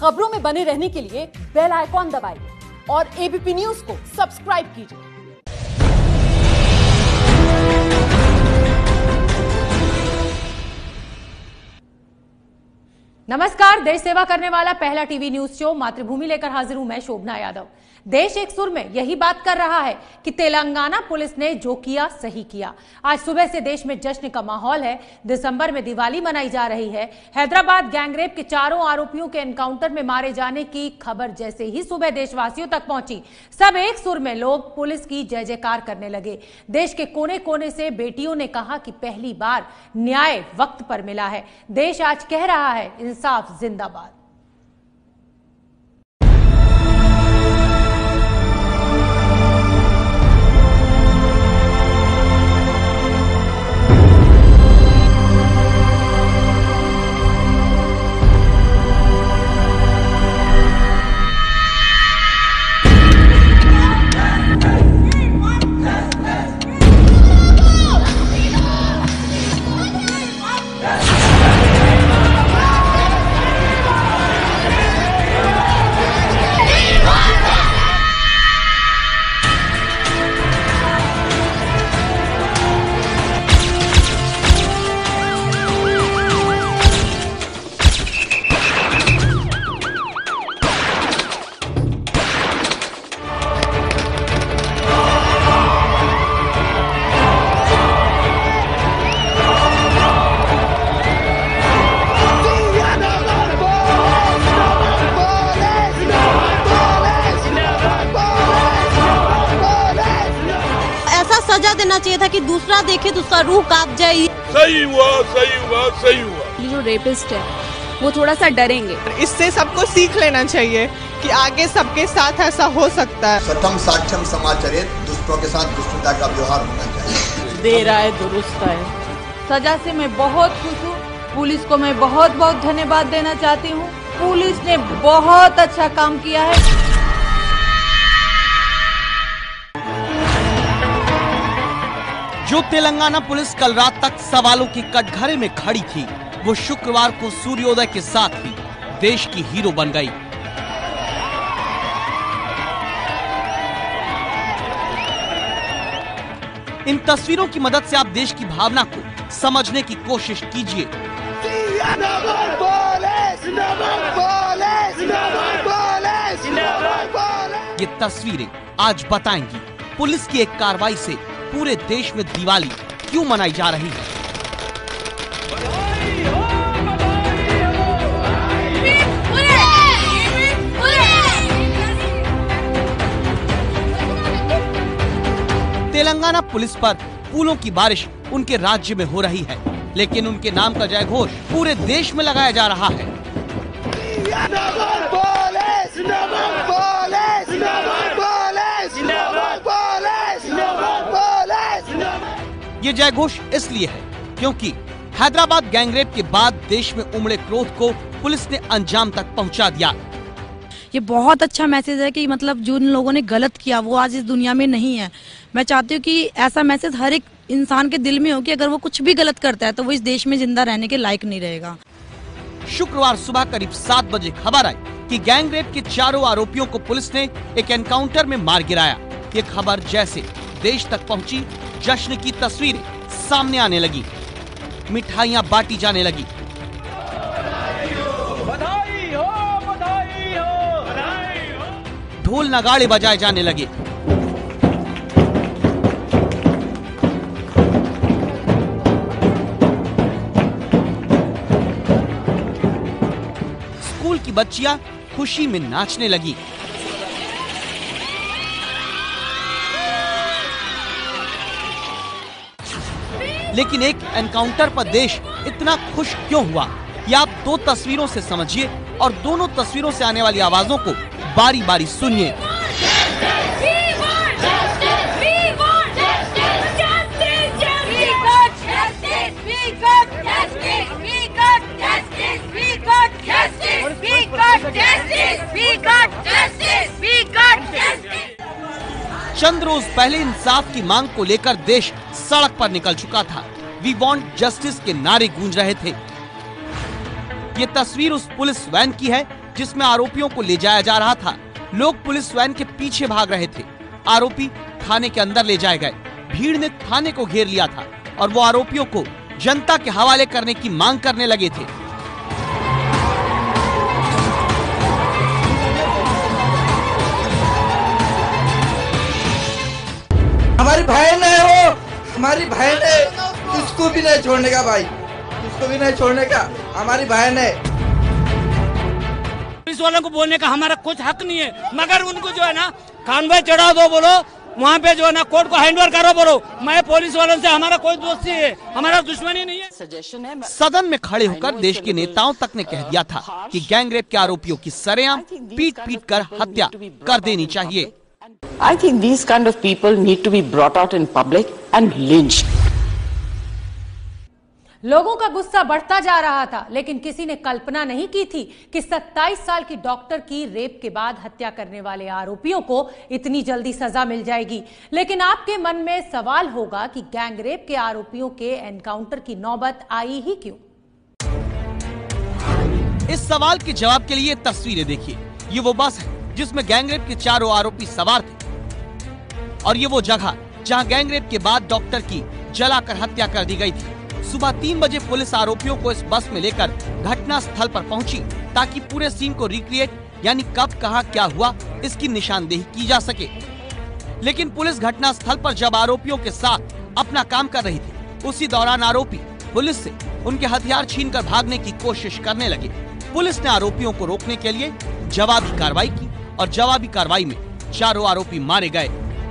खबरों में बने रहने के लिए बेल आइकॉन दबाइए और एबीपी न्यूज को सब्सक्राइब कीजिए। नमस्कार, देश सेवा करने वाला पहला टीवी न्यूज शो मातृभूमि लेकर हाजिर हूं मैं शोभना यादव। देश एक सुर में यही बात कर रहा है कि तेलंगाना पुलिस ने जो किया सही किया। आज सुबह से देश में जश्न का माहौल है। दिसंबर में दिवाली मनाई जा रही है। हैदराबाद गैंगरेप के चारों आरोपियों के एनकाउंटर में मारे जाने की खबर जैसे ही सुबह देशवासियों तक पहुंची, सब एक सुर में लोग पुलिस की जय जयकार करने लगे। देश के कोने कोने से बेटियों ने कहा कि पहली बार न्याय वक्त पर मिला है। देश आज कह रहा है, इंसाफ जिंदाबाद। सजा देना चाहिए था कि दूसरा देखे तो उसका रूह कांप जाए। सही हुआ, सही हुआ, सही हुआ। ये जो रेपिस्ट है वो थोड़ा सा डरेंगे। इससे सबको सीख लेना चाहिए कि आगे सबके साथ ऐसा हो सकता है। सत्यम साक्ष्यम समाचरित, दुष्टों के साथ दुष्टता का व्यवहार होना चाहिए। दे रहा है, दुरुस्त है। सजा से मैं बहुत खुश हूँ। पुलिस को मैं बहुत बहुत धन्यवाद देना चाहती हूँ। पुलिस ने बहुत अच्छा काम किया है। जो तेलंगाना पुलिस कल रात तक सवालों की कटघरे में खड़ी थी, वो शुक्रवार को सूर्योदय के साथ ही देश की हीरो बन गई। इन तस्वीरों की मदद से आप देश की भावना को समझने की कोशिश कीजिए। ये तस्वीरें आज बताएंगी पुलिस की एक कार्रवाई से पूरे देश में दिवाली क्यों मनाई जा रही है। तेलंगाना पुलिस पर फूलों की बारिश उनके राज्य में हो रही है, लेकिन उनके नाम का जय घोष पूरे देश में लगाया जा रहा है। ये जय घोष इसलिए है क्योंकि हैदराबाद गैंगरेप के बाद देश में उमड़े क्रोध को पुलिस ने अंजाम तक पहुंचा दिया। ये बहुत अच्छा मैसेज है कि मतलब जिन लोगों ने गलत किया वो आज इस दुनिया में नहीं है। मैं चाहती हूँ कि ऐसा मैसेज हर एक इंसान के दिल में हो कि अगर वो कुछ भी गलत करता है तो वो इस देश में जिंदा रहने के लायक नहीं रहेगा। शुक्रवार सुबह करीब 7 बजे खबर आई कि गैंगरेप के चारों आरोपियों को पुलिस ने एक एनकाउंटर में मार गिराया। ये खबर जैसे देश तक पहुंची, जश्न की तस्वीरें सामने आने लगी, मिठाइयां बांटी जाने लगी। ढोल नगाड़े बजाए जाने लगे। स्कूल की बच्चियां खुशी में नाचने लगी। लेकिन एक एनकाउंटर पर देश इतना खुश क्यों हुआ, ये आप 2 तस्वीरों से समझिए और दोनों तस्वीरों से आने वाली आवाजों को बारी बारी सुनिए। चंद रोज पहले इंसाफ की मांग को लेकर देश सड़क पर निकल चुका था। वी वांट जस्टिस के नारे गूंज रहे थे। ये तस्वीर उस पुलिस वैन की है जिसमें आरोपियों को ले जाया जा रहा था। लोग पुलिस वैन के पीछे भाग रहे थे। आरोपी थाने के अंदर ले जाए गए। भीड़ ने थाने को घेर लिया था और वो आरोपियों को जनता के हवाले करने की मांग करने लगे थे। हमारी बहन है, वो हमारी बहन है, उसको भी नहीं छोड़ने का भाई, उसको भी नहीं छोड़ने का, हमारी बहन है। पुलिस वालों को बोलने का हमारा कुछ हक नहीं है, मगर उनको जो है ना कानवे चढ़ा दो, बोलो वहाँ पे जो है ना कोर्ट को हैंडओवर करो, बोलो मैं पुलिस वालों से हमारा कोई दोस्ती है, हमारा दुश्मनी नहीं है। सदन में खड़े होकर देश के नेताओं तक ने कह दिया था कि गैंगरेप के आरोपियों की सरेआम पीट कर हत्या कर देनी चाहिए। I think these kind of people need to be brought out in public and lynched. लोगों का गुस्सा बढ़ता जा रहा था, लेकिन किसी ने कल्पना नहीं की थी कि 27 साल की डॉक्टर की रेप के बाद हत्या करने वाले आरोपियों को इतनी जल्दी सजा मिल जाएगी। लेकिन आपके मन में सवाल होगा कि गैंगरेप के आरोपियों के एनकाउंटर की नौबत आई ही क्यों? इस सवाल के जवाब के लिए तस्वीरें देखिए। ये वो बस है जिसमें गैंगरेप के चारों आरोपी सवार थे और ये वो जगह जहां गैंगरेप के बाद डॉक्टर की जलाकर हत्या कर दी गई थी। सुबह 3 बजे पुलिस आरोपियों को इस बस में लेकर घटना स्थल पर पहुंची ताकि पूरे सीन को रिक्रिएट यानी कब कहां क्या हुआ इसकी निशानदेही की जा सके। लेकिन पुलिस घटना स्थल पर जब आरोपियों के साथ अपना काम कर रही थी, उसी दौरान आरोपी पुलिस से उनके हथियार छीनकर भागने की कोशिश करने लगे। पुलिस ने आरोपियों को रोकने के लिए जवाबी कार्रवाई की और जवाबी कार्रवाई में चारों आरोपी मारे गए।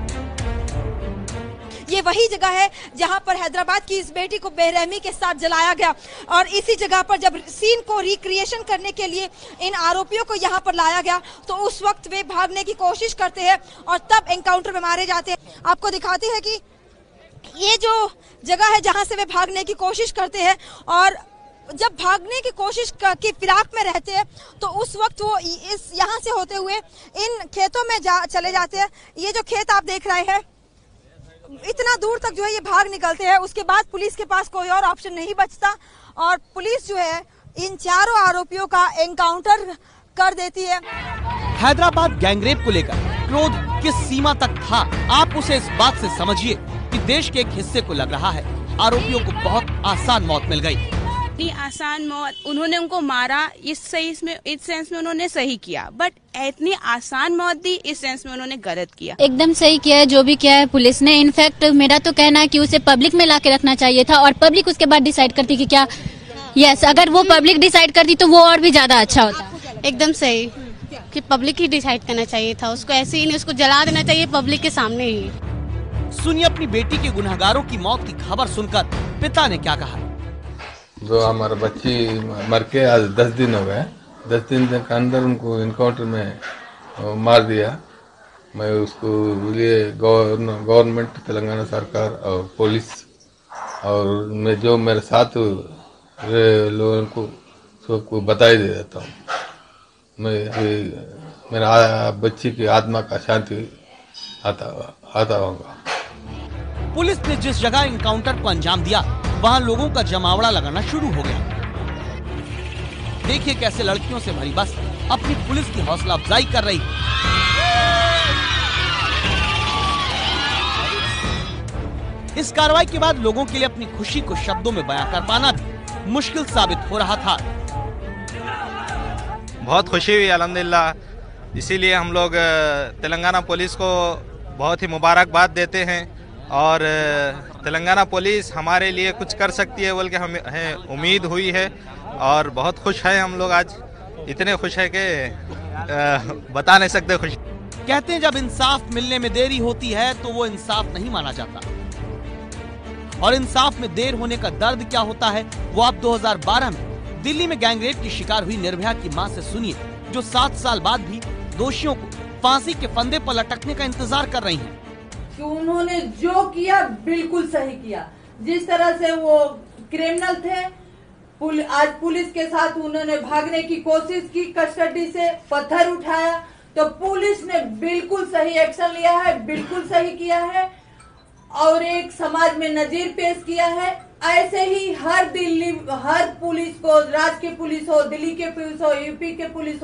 ये वही जगह है जहां पर हैदराबाद की इस बेटी को बेरहमी के साथ जलाया गया और इसी जगह पर जब सीन को रिक्रिएशन करने के लिए इन आरोपियों को यहां पर लाया गया तो उस वक्त वे भागने की कोशिश करते हैं और तब एनकाउंटर में मारे जाते हैं। आपको दिखाते हैं कि ये जो जगह है जहां से वे भागने की कोशिश करते हैं और जब भागने की कोशिश की फिराक में रहते हैं तो उस वक्त वो इस यहाँ से होते हुए इन खेतों में चले जाते हैं। ये जो खेत आप देख रहे हैं इतना दूर तक जो है ये भाग निकलते हैं। उसके बाद पुलिस के पास कोई और ऑप्शन नहीं बचता और पुलिस जो है इन चारों आरोपियों का एनकाउंटर कर देती है। हैदराबाद गैंगरेप को लेकर क्रोध किस सीमा तक था, आप उसे इस बात से समझिए कि देश के एक हिस्से को लग रहा है आरोपियों को बहुत आसान मौत मिल गई। इतनी आसान मौत, उन्होंने उनको मारा, इस सेंस में उन्होंने सही किया, बट इतनी आसान मौत दी इस सेंस में उन्होंने गलत किया। एकदम सही किया है जो भी किया है पुलिस ने। इनफैक्ट मेरा तो कहना है कि उसे पब्लिक में लाके रखना चाहिए था और पब्लिक उसके बाद डिसाइड करती कि क्या। यस, अगर वो पब्लिक डिसाइड करती तो वो और भी ज्यादा अच्छा होता। एकदम सही कि पब्लिक ही डिसाइड करना चाहिए था, उसको ऐसे ही नहीं, उसको जला देना चाहिए पब्लिक के सामने ही। सुनिए अपनी बेटी के गुनहगारों की मौत की खबर सुनकर पिता ने क्या कहा। जो हमारा बच्ची मर के आज 10 दिन हो गए, 10 दिन के अंदर उनको इनकाउंटर में मार दिया। मैं उसको लिए गवर्नमेंट तेलंगाना सरकार और पुलिस और मैं जो मेरे साथ लोगों को सबको बधाई दे देता हूँ। मैं मेरा बच्ची की आत्मा का शांति आता होगा। पुलिस ने जिस जगह इनकाउंटर को अंजाम दिया वहाँ लोगों का जमावड़ा लगाना शुरू हो गया। देखिए कैसे लड़कियों से भरी बस अपनी पुलिस की हौसला अफजाई कर रही। इस कार्रवाई के बाद लोगों के लिए अपनी खुशी को शब्दों में बयां कर पाना भी मुश्किल साबित हो रहा था। बहुत खुशी हुई अल्हम्दुलिल्लाह। इसीलिए हम लोग तेलंगाना पुलिस को बहुत ही मुबारकबाद देते हैं और तेलंगाना पुलिस हमारे लिए कुछ कर सकती है बोल के हमें उम्मीद हुई है और बहुत खुश है हम लोग। आज इतने खुश है कि बता नहीं सकते खुशी। कहते हैं जब इंसाफ मिलने में देरी होती है तो वो इंसाफ नहीं माना जाता और इंसाफ में देर होने का दर्द क्या होता है वो आप 2012 में दिल्ली में गैंगरेप की शिकार हुई निर्भया की मां से सुनिए, जो 7 साल बाद भी दोषियों को फांसी के फंदे पर लटकने का इंतजार कर रही हैं। कि उन्होंने जो किया बिल्कुल सही किया। जिस तरह से वो क्रिमिनल थे, आज पुलिस के साथ उन्होंने भागने की कोशिश की, कस्टडी से पत्थर उठाया, तो पुलिस ने बिल्कुल सही एक्शन लिया है, बिल्कुल सही किया है और एक समाज में नजीर पेश किया है। ऐसे ही हर पुलिस को, राज्य के पुलिस हो, दिल्ली के पुलिस हो, यूपी के पुलिस हो,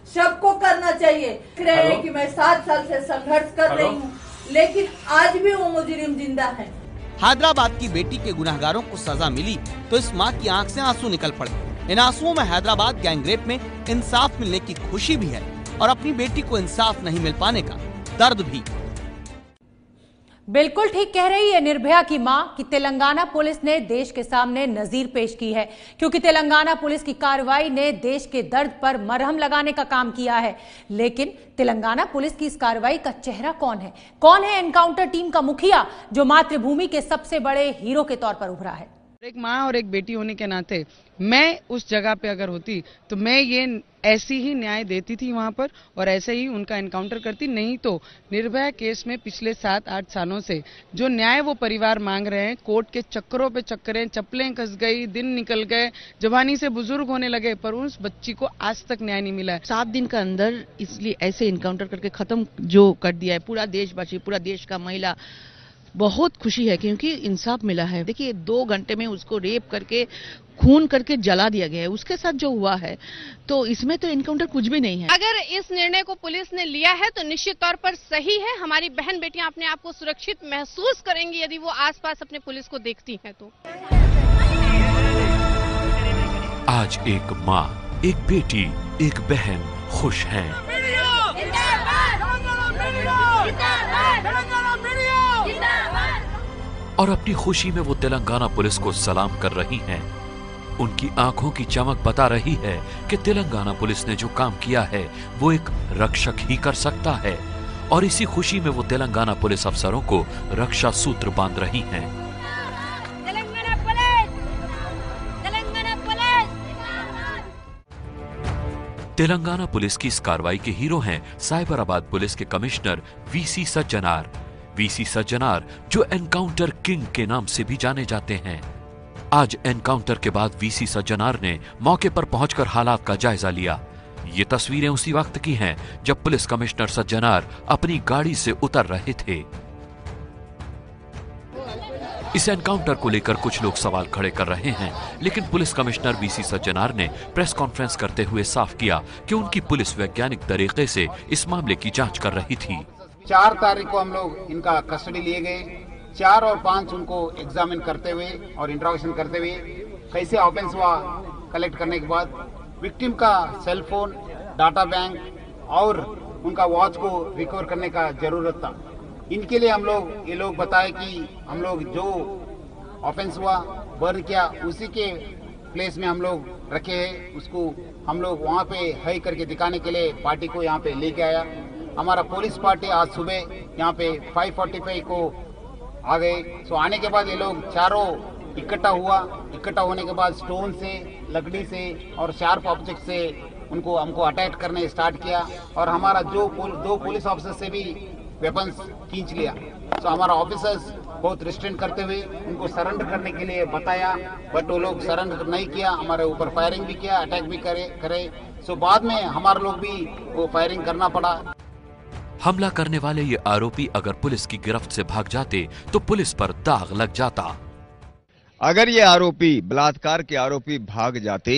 सबको करना चाहिए। कह रहे हैं कि मैं 7 साल से संघर्ष कर रही हूँ, लेकिन आज भी वो मुजरिम जिंदा है। हैदराबाद की बेटी के गुनहगारों को सजा मिली तो इस माँ की आंख से आंसू निकल पड़े। इन आंसुओं में हैदराबाद गैंगरेप में इंसाफ मिलने की खुशी भी है और अपनी बेटी को इंसाफ नहीं मिल पाने का दर्द भी। बिल्कुल ठीक कह रही है निर्भया की मां कि तेलंगाना पुलिस ने देश के सामने नजीर पेश की है, क्योंकि तेलंगाना पुलिस की कार्रवाई ने देश के दर्द पर मरहम लगाने का काम किया है। लेकिन तेलंगाना पुलिस की इस कार्रवाई का चेहरा कौन है? कौन है एनकाउंटर टीम का मुखिया जो मातृभूमि के सबसे बड़े हीरो के तौर पर उभरा है? एक माँ और एक बेटी होने के नाते मैं उस जगह पे अगर होती तो मैं ये ऐसी ही न्याय देती थी वहां पर और ऐसे ही उनका एनकाउंटर करती। नहीं तो निर्भया केस में पिछले 7-8 सालों से जो न्याय वो परिवार मांग रहे हैं, कोर्ट के चक्करों पे चक्करें, चप्पलें कस गई, दिन निकल गए, जवानी से बुजुर्ग होने लगे, पर उस बच्ची को आज तक न्याय नहीं मिला है। 7 दिन का अंदर इसलिए ऐसे इनकाउंटर करके खत्म जो कर दिया है पूरा देशवासी, पूरा देश का महिला, बहुत खुशी है क्योंकि इंसाफ मिला है। देखिए 2 घंटे में उसको रेप करके खून करके जला दिया गया है, उसके साथ जो हुआ है, तो इसमें तो इनकाउंटर कुछ भी नहीं है। अगर इस निर्णय को पुलिस ने लिया है तो निश्चित तौर पर सही है। हमारी बहन बेटियां अपने आप को सुरक्षित महसूस करेंगी यदि वो आसपास अपने पुलिस को देखती हैं तो। आज एक माँ, एक बेटी, एक बहन खुश हैं। और अपनी खुशी में वो तेलंगाना पुलिस को सलाम कर रही हैं। उनकी आंखों की चमक बता रही है कि तेलंगाना पुलिस ने जो काम किया है वो एक रक्षक ही कर सकता है, और इसी खुशी में वो तेलंगाना पुलिस अफसरों को रक्षा सूत्र बांध रही हैं। तेलंगाना पुलिस की इस कार्रवाई के हीरो हैं साइबराबाद पुलिस के commissioner VC Sajjanar. VC Sajjanar जो एनकाउंटर किंग के नाम से भी जाने जाते हैं। आज एनकाउंटर के बाद वीसी सज्जनार ने मौके पर पहुंचकर हालात का जायजा लिया। ये तस्वीरें उसी वक्त की हैं जब पुलिस कमिश्नर सज्जनार अपनी गाड़ी से उतर रहे थे। इस एनकाउंटर को लेकर कुछ लोग सवाल खड़े कर रहे हैं, लेकिन पुलिस कमिश्नर वीसी सज्जनार ने प्रेस कॉन्फ्रेंस करते हुए साफ किया कि उनकी पुलिस वैज्ञानिक तरीके से इस मामले की जांच कर रही थी। 4 तारीख को हम लोग इनका कस्टडी लिए गए। 4 और 5 उनको एग्जामिन करते हुए और इंट्रोगेशन करते हुए कैसे ऑफेंस हुआ कलेक्ट करने के बाद विक्टिम का सेल फोन, डाटा बैंक और उनका वॉच को रिकवर करने का जरूरत था। इनके लिए हम लोग ये लोग बताए कि हम लोग जो ऑफेंस हुआ बर्न किया उसी के प्लेस में हम लोग रखे हैं। उसको हम लोग वहाँ पे है करके दिखाने के लिए पार्टी को यहाँ पे लेके आया। हमारा पुलिस पार्टी आज सुबह यहाँ पे 5:45 को आ गए। सो आने के बाद ये लोग चारों इकट्ठा हुआ। इकट्ठा होने के बाद स्टोन से, लकड़ी से और शार्प ऑब्जेक्ट से उनको हमको अटैक करने स्टार्ट किया और हमारा जो 2 पुलिस ऑफिसर से भी वेपन्स खींच लिया। तो हमारा ऑफिसर्स बहुत रिस्ट्रेंट करते हुए उनको सरेंडर करने के लिए बताया, बट वो लोग सरेंडर नहीं किया। हमारे ऊपर फायरिंग भी किया, अटैक भी करे। सो बाद में हमारे लोग भी वो फायरिंग करना पड़ा। हमला करने वाले ये आरोपी अगर पुलिस की गिरफ्त से भाग जाते तो पुलिस पर दाग लग जाता। अगर ये आरोपी, बलात्कार के आरोपी भाग जाते,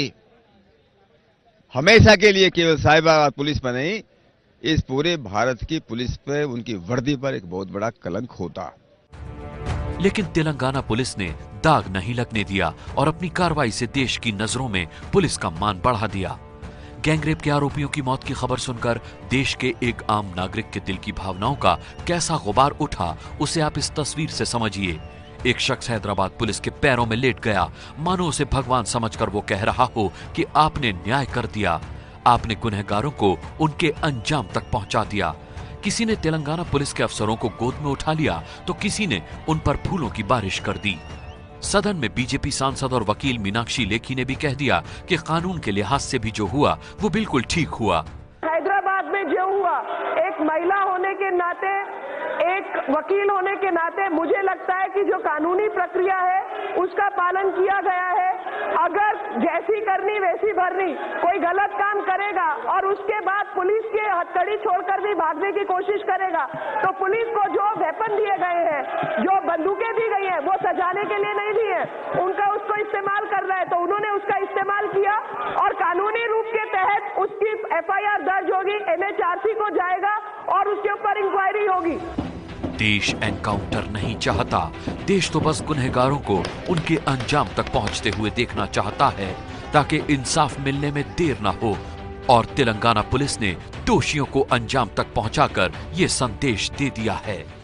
हमेशा के लिए केवल साइबराबाद पुलिस पर नहीं, इस पूरे भारत की पुलिस पे, उनकी वर्दी पर एक बहुत बड़ा कलंक होता। लेकिन तेलंगाना पुलिस ने दाग नहीं लगने दिया और अपनी कार्रवाई से देश की नजरों में पुलिस का मान बढ़ा दिया। गैंगरेप के आरोपियों की मौत की खबर सुनकर देश के एक आम नागरिक के दिल की भावनाओं का कैसा गुबार उठा, उसे आप इस तस्वीर से समझिए। एक शख्स हैदराबाद पुलिस के पैरों में लेट गया, मानो उसे भगवान समझकर वो कह रहा हो कि आपने न्याय कर दिया, आपने गुनहगारों को उनके अंजाम तक पहुंचा दिया। किसी ने तेलंगाना पुलिस के अफसरों को गोद में उठा लिया तो किसी ने उन पर फूलों की बारिश कर दी। सदन में बीजेपी सांसद और वकील मीनाक्षी लेखी ने भी कह दिया कि कानून के लिहाज से भी जो हुआ वो बिल्कुल ठीक हुआ। हैदराबाद में जो हुआ, एक महिला होने के नाते, एक वकील होने के नाते मुझे लगता है कि जो कानूनी प्रक्रिया है उसका पालन किया गया है। अगर जैसी करनी वैसी भरनी, कोई गलत काम करेगा और उसके बाद पुलिस की हथकड़ी छोड़कर भी भागने की कोशिश करेगा, तो पुलिस को जो वेपन दिए गए हैं, जो बंदूकें दी गई हैं, वो सजाने के लिए नहीं दी है, उनका उसको इस्तेमाल करना है, तो उन्होंने उसका इस्तेमाल किया और कानूनी रूप के तहत उसकी FIR दर्ज होगी, NHRC को जाएगा और उसके ऊपर इंक्वायरी होगी। देश एनकाउंटर नहीं चाहता, देश तो बस गुनहगारों को उनके अंजाम तक पहुंचते हुए देखना चाहता है, ताकि इंसाफ मिलने में देर न हो। और तेलंगाना पुलिस ने दोषियों को अंजाम तक पहुंचाकर ये संदेश दे दिया है।